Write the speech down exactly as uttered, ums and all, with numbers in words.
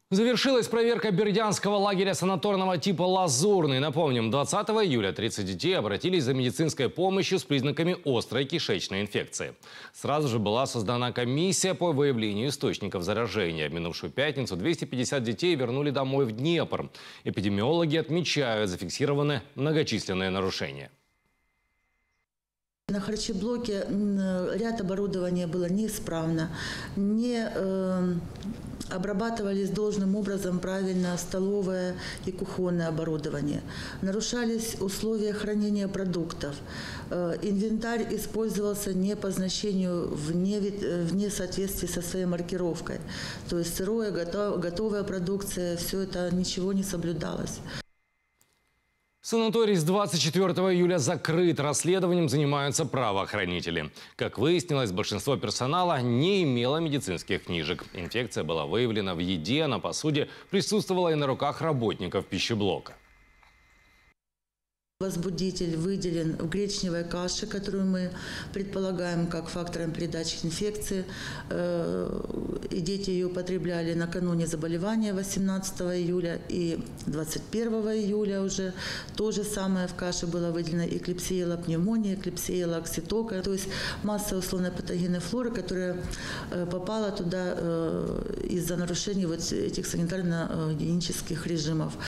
Завершилась проверка бердянского лагеря санаторного типа «Лазурный». Напомним, двадцатого июля тридцать детей обратились за медицинской помощью с признаками острой кишечной инфекции. Сразу же была создана комиссия по выявлению источников заражения. В минувшую пятницу двести пятьдесят детей вернули домой в Днепр. Эпидемиологи отмечают, зафиксированы многочисленные нарушения. На харчеблоке ряд оборудования было неисправно, не э, обрабатывались должным образом правильно столовое и кухонное оборудование, нарушались условия хранения продуктов, э, инвентарь использовался не по значению вне, вне соответствии со своей маркировкой, то есть сырое, готов, готовая продукция, все это ничего не соблюдалось. Санаторий с двадцать четвёртого июля закрыт. Расследованием занимаются правоохранители. Как выяснилось, большинство персонала не имело медицинских книжек. Инфекция была выявлена в еде, на посуде присутствовала и на руках работников пищеблока. Возбудитель выделен в гречневой каше, которую мы предполагаем как фактором передачи инфекции. И дети ее употребляли накануне заболевания восемнадцатого июля и двадцать первого июля уже. То же самое в каше было выделено и клепсиела пневмония, и клепсиела окситока. То есть масса условной патогенной флоры, которая попала туда из-за нарушений вот этих санитарно-гигиенических режимов.